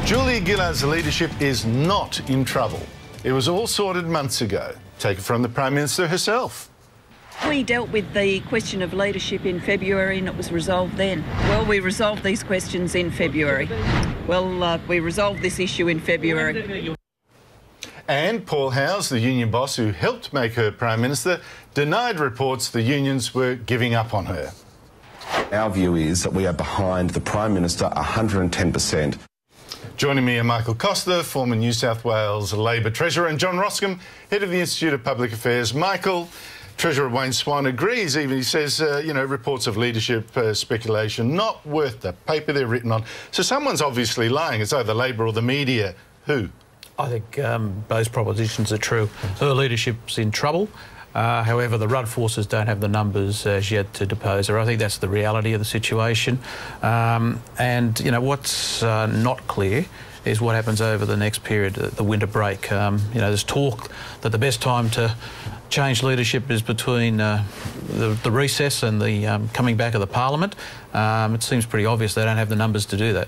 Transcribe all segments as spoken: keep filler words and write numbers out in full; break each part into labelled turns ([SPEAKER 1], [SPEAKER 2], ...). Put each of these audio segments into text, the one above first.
[SPEAKER 1] Julia Gillard's leadership is not in trouble. It was all sorted months ago. Take it from the Prime Minister herself.
[SPEAKER 2] We dealt with the question of leadership in February and it was resolved then. Well, we resolved these questions in February. Well, uh, we resolved this issue in February.
[SPEAKER 1] And Paul Howes, the union boss who helped make her Prime Minister, denied reports the unions were giving up on her.
[SPEAKER 3] Our view is that we are behind the Prime Minister one hundred and ten percent.
[SPEAKER 1] Joining me are Michael Costa, former New South Wales Labor Treasurer, and John Roskam, Head of the Institute of Public Affairs. Michael, Treasurer Wayne Swan agrees, even he says, uh, you know, reports of leadership uh, speculation, not worth the paper they're written on. So someone's obviously lying. It's either Labor or the media. Who?
[SPEAKER 4] I think um, both propositions are true. Her leadership's in trouble. Uh, however, the Rudd forces don't have the numbers as yet to depose her. I think that's the reality of the situation. Um, and, you know, what's uh, not clear is what happens over the next period, the winter break. Um, you know, there's talk that the best time to change leadership is between uh, the, the recess and the um, coming back of the Parliament. Um, it seems pretty obvious they don't have the numbers to do that.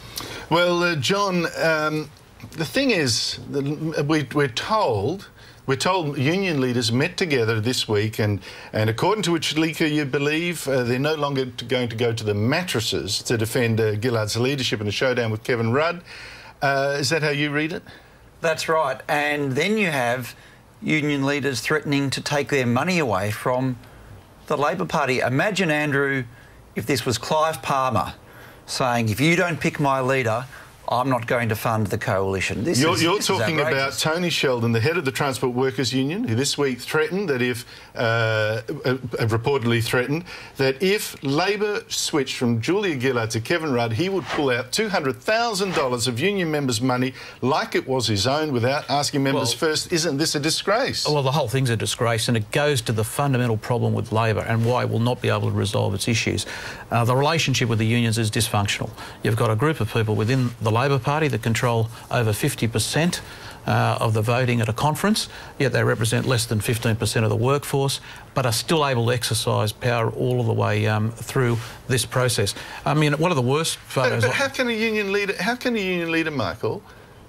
[SPEAKER 1] Well, uh, John, um, the thing is, we, we're told... We're told union leaders met together this week and, and according to which leaker you believe, uh, they're no longer to going to go to the mattresses to defend uh, Gillard's leadership in a showdown with Kevin Rudd. Uh, is that how you read it?
[SPEAKER 5] That's right. And then you have union leaders threatening to take their money away from the Labor Party. Imagine, Andrew, if this was Clive Palmer saying, if you don't pick my leader, I'm not going to fund the coalition. This
[SPEAKER 1] you're
[SPEAKER 5] is,
[SPEAKER 1] you're
[SPEAKER 5] this
[SPEAKER 1] talking
[SPEAKER 5] is
[SPEAKER 1] about Tony Sheldon, the head of the Transport Workers Union, who this week threatened that if, uh, uh, reportedly threatened, that if Labor switched from Julia Gillard to Kevin Rudd, he would pull out two hundred thousand dollars of union members' money like it was his own without asking members well, first. Isn't this a disgrace?
[SPEAKER 4] Well, the whole thing's a disgrace, and it goes to the fundamental problem with Labor and why it will not be able to resolve its issues. Uh, the relationship with the unions is dysfunctional. You've got a group of people within the Labor Party that control over fifty percent uh, of the voting at a conference, yet they represent less than fifteen percent of the workforce, but are still able to exercise power all of the way um, through this process. I mean, one of the worst photos...
[SPEAKER 1] But, but how can a union leader, how can a union leader, Michael,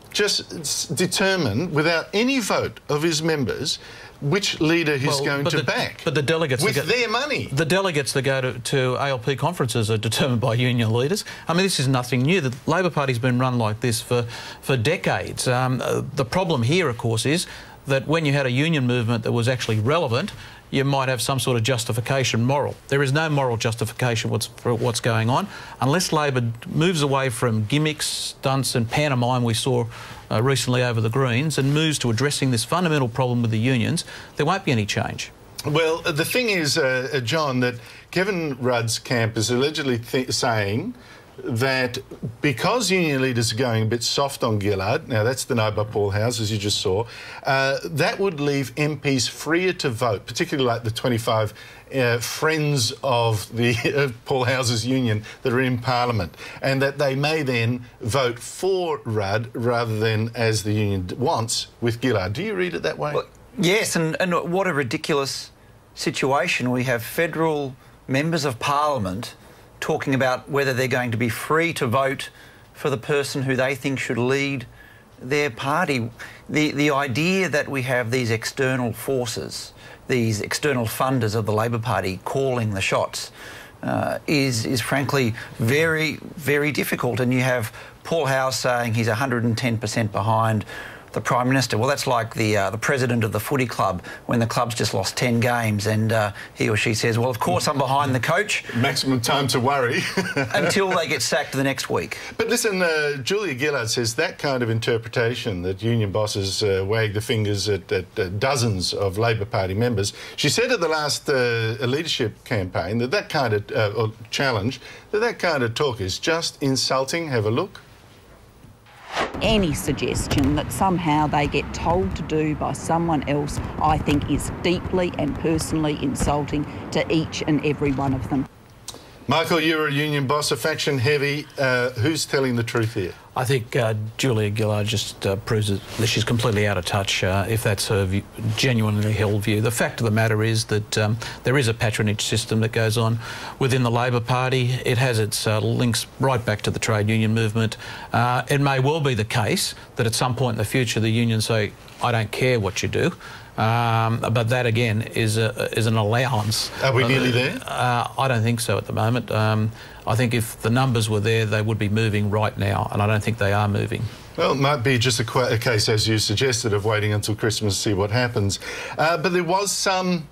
[SPEAKER 1] just determine without any vote of his members which leader he's
[SPEAKER 4] well,
[SPEAKER 1] going to
[SPEAKER 4] the,
[SPEAKER 1] back?
[SPEAKER 4] But the delegates...
[SPEAKER 1] With
[SPEAKER 4] that go,
[SPEAKER 1] their money.
[SPEAKER 4] The delegates that go to, to A L P conferences are determined by union leaders. I mean, this is nothing new. The Labor Party's been run like this for, for decades. Um, uh, the problem here, of course, is that when you had a union movement that was actually relevant, you might have some sort of justification moral. There is no moral justification what's, for what's going on. Unless Labor moves away from gimmicks, stunts and pantomime we saw uh, recently over the Greens and moves to addressing this fundamental problem with the unions, there won't be any change. Well,
[SPEAKER 1] the thing is, uh, John, that Kevin Rudd's camp is allegedly th saying that because union leaders are going a bit soft on Gillard, now that's denied by Paul Howes, as you just saw, uh, that would leave M Ps freer to vote, particularly like the twenty-five uh, friends of the uh, Paul Howes' union that are in Parliament, and that they may then vote for Rudd rather than, as the union wants, with Gillard. Do you read it that way?
[SPEAKER 5] Well, yes, and, and what a ridiculous situation. We have federal members of Parliament talking about whether they're going to be free to vote for the person who they think should lead their party. The, the idea that we have these external forces, these external funders of the Labor Party calling the shots uh, is, is frankly very, very difficult. And you have Paul Howes saying he's one hundred and ten percent behind the Prime Minister. Well, that's like the uh, the president of the footy club when the club's just lost ten games and uh, he or she says, well, of course I'm behind the coach.
[SPEAKER 1] Maximum time to worry.
[SPEAKER 5] Until they get sacked the next week.
[SPEAKER 1] But listen, uh, Julia Gillard says that kind of interpretation, that union bosses uh, wag the fingers at, at uh, dozens of Labor Party members. She said at the last uh, leadership campaign that that kind of uh, or challenge, that that kind of talk is just insulting. Have a look.
[SPEAKER 2] Any suggestion that somehow they get told to do by someone else, I think is deeply and personally insulting to each and every one of them.
[SPEAKER 1] Michael, you're a union boss, a faction heavy. Uh, who's telling the truth here?
[SPEAKER 4] I think uh, Julia Gillard just uh, proves that she's completely out of touch, uh, if that's her view, genuinely held view. The fact of the matter is that um, there is a patronage system that goes on within the Labor Party. It has its uh, links right back to the trade union movement. Uh, it may well be the case that at some point in the future the unions say, I don't care what you do. Um, but that again is a, is an allowance.
[SPEAKER 1] Are we nearly there?
[SPEAKER 4] Uh, I don't think so at the moment. Um, I think if the numbers were there, they would be moving right now, and I don't think they are moving.
[SPEAKER 1] Well, it might be just a, a case, as you suggested, of waiting until Christmas to see what happens. Uh, but there was some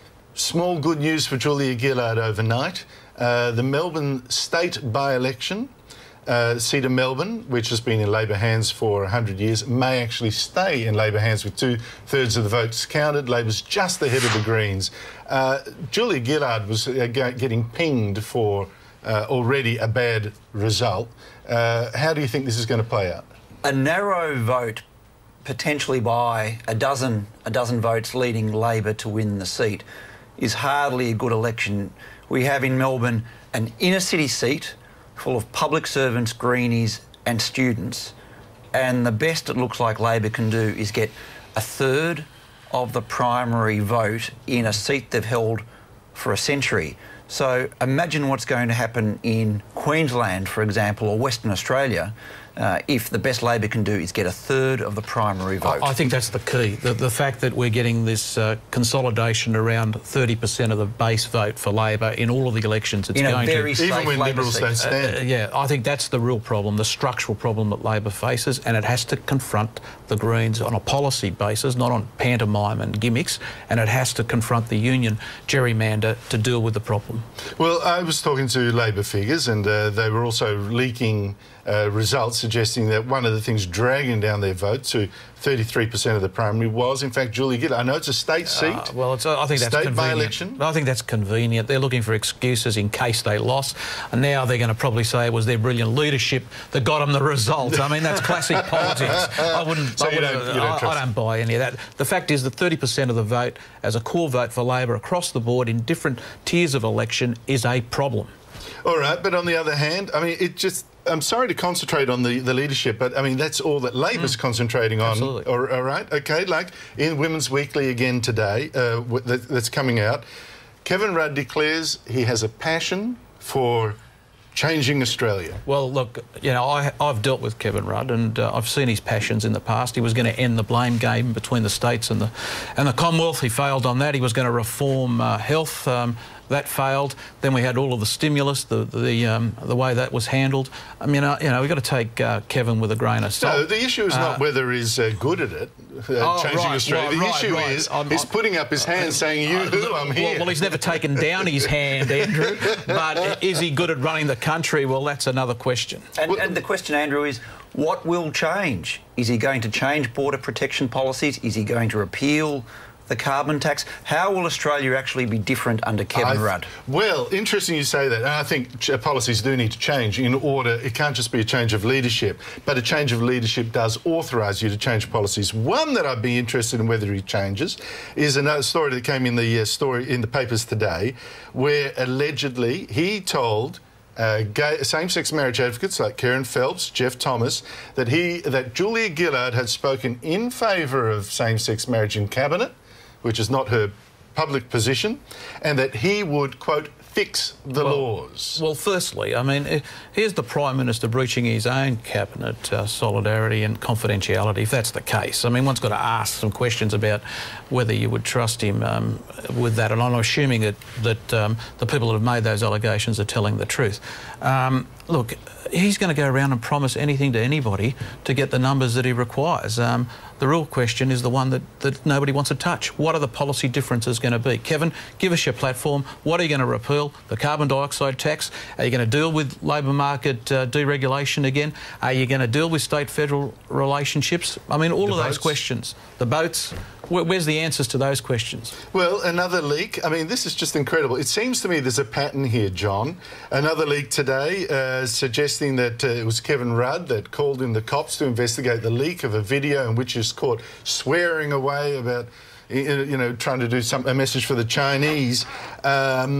[SPEAKER 1] small good news for Julia Gillard overnight. Uh, the Melbourne state by-election. Uh, seat of Melbourne, which has been in Labor hands for one hundred years, may actually stay in Labor hands with two-thirds of the votes counted. Labor's just ahead of the Greens. Uh, Julia Gillard was uh, getting pinged for uh, already a bad result. Uh, how do you think this is going to play out?
[SPEAKER 5] A narrow vote, potentially by a dozen, a dozen votes leading Labor to win the seat, is hardly a good election. We have in Melbourne an inner-city seat full of public servants, greenies and students, and the best it looks like Labor can do is get a third of the primary vote in a seat they've held for a century. So imagine what's going to happen in Queensland, for example, or Western Australia, uh, if the best Labor can do is get a third of the primary vote.
[SPEAKER 4] I, I think that's the key. The, the fact that we're getting this uh, consolidation around thirty percent of the base vote for Labor in all of the elections. It's
[SPEAKER 5] in
[SPEAKER 4] going
[SPEAKER 5] a very
[SPEAKER 4] to,
[SPEAKER 5] safe
[SPEAKER 1] even when
[SPEAKER 5] Labor
[SPEAKER 1] Liberals
[SPEAKER 5] seat.
[SPEAKER 1] don't stand.
[SPEAKER 4] Uh, yeah, I think that's the real problem, the structural problem that Labor faces, and it has to confront the Greens on a policy basis, not on pantomime and gimmicks, and it has to confront the union gerrymander to deal with the problem.
[SPEAKER 1] Well, I was talking to Labor figures, and uh, they were also leaking uh, results suggesting that one of the things dragging down their vote to thirty-three percent of the primary was, in fact, Julia Gillard. I know it's a state seat. Uh,
[SPEAKER 4] well, it's, I think that's
[SPEAKER 1] state
[SPEAKER 4] convenient.
[SPEAKER 1] by-election.
[SPEAKER 4] I think that's convenient. They're looking for excuses in case they lost, and now they're going to probably say it was their brilliant leadership that got them the result. I mean, that's classic politics. I wouldn't.
[SPEAKER 1] So
[SPEAKER 4] I,
[SPEAKER 1] you
[SPEAKER 4] wouldn't
[SPEAKER 1] don't, you don't
[SPEAKER 4] I,
[SPEAKER 1] trust
[SPEAKER 4] I don't buy any of that. The fact is that thirty percent of the vote as a core vote for Labor across the board in different tiers of election is a problem.
[SPEAKER 1] All right, but on the other hand, I mean, it just... I'm sorry to concentrate on the, the leadership, but, I mean, that's all that Labor's mm. concentrating on.
[SPEAKER 4] Absolutely.
[SPEAKER 1] All, all right, OK, like in Women's Weekly again today, uh, that, that's coming out, Kevin Rudd declares he has a passion for changing Australia.
[SPEAKER 4] Well, look, you know, I, I've dealt with Kevin Rudd, and uh, I've seen his passions in the past. He was going to end the blame game between the states and the and the Commonwealth. He failed on that. He was going to reform uh, health. Um, that failed. Then we had all of the stimulus, the the um, the way that was handled. I mean, uh, you know, we've got to take uh, Kevin with a grain of salt.
[SPEAKER 1] No, the issue is not uh, whether he's uh, good at it, uh,
[SPEAKER 4] oh,
[SPEAKER 1] changing
[SPEAKER 4] right,
[SPEAKER 1] Australia.
[SPEAKER 4] Right,
[SPEAKER 1] the
[SPEAKER 4] right,
[SPEAKER 1] issue
[SPEAKER 4] right.
[SPEAKER 1] is
[SPEAKER 4] I'm,
[SPEAKER 1] he's
[SPEAKER 4] I'm,
[SPEAKER 1] putting up his hand uh, saying, you who, I'm here.
[SPEAKER 4] Well, well, he's never taken down his hand, Andrew. But is he good at running the country? Well, that's another question.
[SPEAKER 5] And, and the question, Andrew, is what will change? Is he going to change border protection policies? Is he going to repeal the carbon tax? How will Australia actually be different under Kevin
[SPEAKER 1] I,
[SPEAKER 5] Rudd?
[SPEAKER 1] Well, interesting you say that. And I think policies do need to change in order. It can't just be a change of leadership, but a change of leadership does authorise you to change policies. One that I'd be interested in whether he changes is another story that came in the uh, story in the papers today, where allegedly he told Uh, gay, same-sex marriage advocates like Karen Phelps, Jeff Thomas, that he that Julia Gillard had spoken in favour of same-sex marriage in Cabinet, which is not her public position, and that he would, quote, fix the
[SPEAKER 4] well,
[SPEAKER 1] laws.
[SPEAKER 4] Well, firstly, I mean, here's the Prime Minister breaching his own Cabinet uh, solidarity and confidentiality, if that's the case. I mean, one's got to ask some questions about whether you would trust him um, with that, and I'm assuming that, that um, the people that have made those allegations are telling the truth. Um, look, he's going to go around and promise anything to anybody to get the numbers that he requires. Um, the real question is the one that, that nobody wants to touch. What are the policy differences going to be? Kevin, give us your platform. What are you going to repeal? The carbon dioxide tax? Are you going to deal with labour market uh, deregulation again? Are you going to deal with state-federal relationships? I mean, all
[SPEAKER 1] the
[SPEAKER 4] of
[SPEAKER 1] boats.
[SPEAKER 4] those questions. The boats. Where's the answers to those questions?
[SPEAKER 1] Well, another leak. I mean, this is just incredible. It seems to me there's a pattern here, John. Another leak today uh, suggesting that uh, it was Kevin Rudd that called in the cops to investigate the leak of a video in which he's caught swearing away about, you know, trying to do some, a message for the Chinese. Um,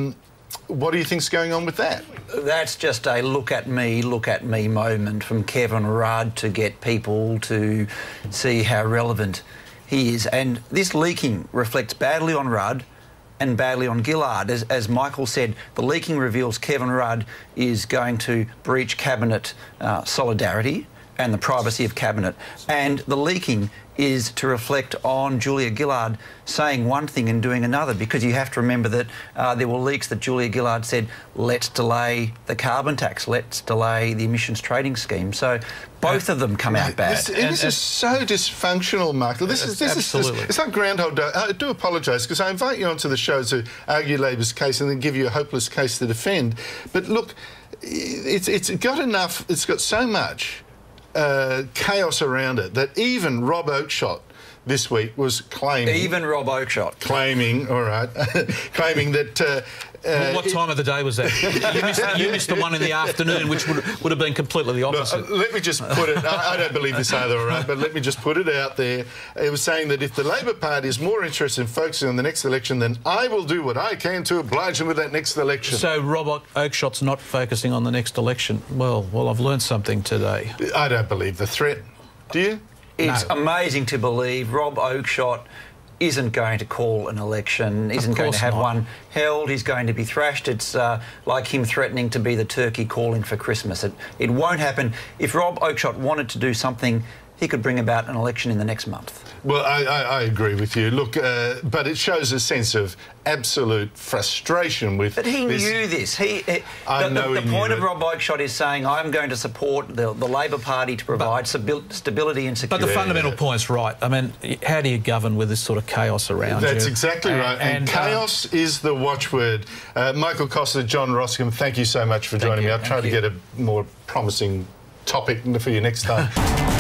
[SPEAKER 1] what do you think's going on with that?
[SPEAKER 5] That's just a look at me, look at me moment from Kevin Rudd to get people to see how relevant he is. And this leaking reflects badly on Rudd and badly on Gillard. As, as Michael said, the leaking reveals Kevin Rudd is going to breach Cabinet uh, solidarity and the privacy of Cabinet. And the leaking is to reflect on Julia Gillard saying one thing and doing another, because you have to remember that uh, there were leaks that Julia Gillard said, let's delay the carbon tax, let's delay the emissions trading scheme. So both of them come out bad.
[SPEAKER 1] This, and, this and, is so dysfunctional, Michael. This is this
[SPEAKER 4] absolutely.
[SPEAKER 1] is this, it's like Groundhog Day. I do apologise, because I invite you onto the show to argue Labor's case and then give you a hopeless case to defend. But look, it's it's got enough. It's got so much Uh, chaos around it that even Rob Oakeshott this week was claiming...
[SPEAKER 5] Even Rob Oakeshott.
[SPEAKER 1] Claiming, all right, claiming that... Uh,
[SPEAKER 4] well, what time of the day was that? you, missed, you missed the one in the afternoon, which would, would have been completely the opposite.
[SPEAKER 1] No, let me just put it... I, I don't believe this either, all right, but let me just put it out there. It was saying that if the Labor Party is more interested in focusing on the next election, then I will do what I can to oblige them with that next election.
[SPEAKER 4] So Rob Oakeshott's not focusing on the next election. Well, well, I've learned something today.
[SPEAKER 1] I don't believe the threat. Do you?
[SPEAKER 5] It's
[SPEAKER 4] No.
[SPEAKER 5] amazing to believe Rob Oakeshott isn't going to call an election, isn't going to have
[SPEAKER 4] not.
[SPEAKER 5] one held. He's going to be thrashed. It's uh, like him threatening to be the turkey calling for Christmas. It, it won't happen. If Rob Oakeshott wanted to do something, he could bring about an election in the next month.
[SPEAKER 1] Well, I, I, I agree with you. Look, uh, but it shows a sense of absolute frustration with
[SPEAKER 5] But he
[SPEAKER 1] this.
[SPEAKER 5] knew this. He, he
[SPEAKER 1] I
[SPEAKER 5] the,
[SPEAKER 1] know
[SPEAKER 5] the,
[SPEAKER 1] he
[SPEAKER 5] the point
[SPEAKER 1] knew
[SPEAKER 5] of
[SPEAKER 1] it.
[SPEAKER 5] Rob Oakeshott is saying, I'm going to support the, the Labor Party to provide stabi stability and
[SPEAKER 4] But
[SPEAKER 5] security.
[SPEAKER 4] the fundamental point's right. I mean, how do you govern with this sort of chaos around
[SPEAKER 1] That's
[SPEAKER 4] you?
[SPEAKER 1] exactly right. And,
[SPEAKER 4] And,
[SPEAKER 1] chaos
[SPEAKER 4] um,
[SPEAKER 1] is the watchword. Uh, Michael Costa, John Roskam, thank you so much for joining
[SPEAKER 4] you.
[SPEAKER 1] me. I'll try
[SPEAKER 4] Thank
[SPEAKER 1] to
[SPEAKER 4] you.
[SPEAKER 1] get a more promising topic for you next time.